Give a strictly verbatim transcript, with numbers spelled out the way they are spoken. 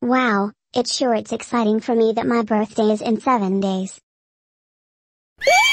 Wow, it sure it's exciting for me that my birthday is in seven days.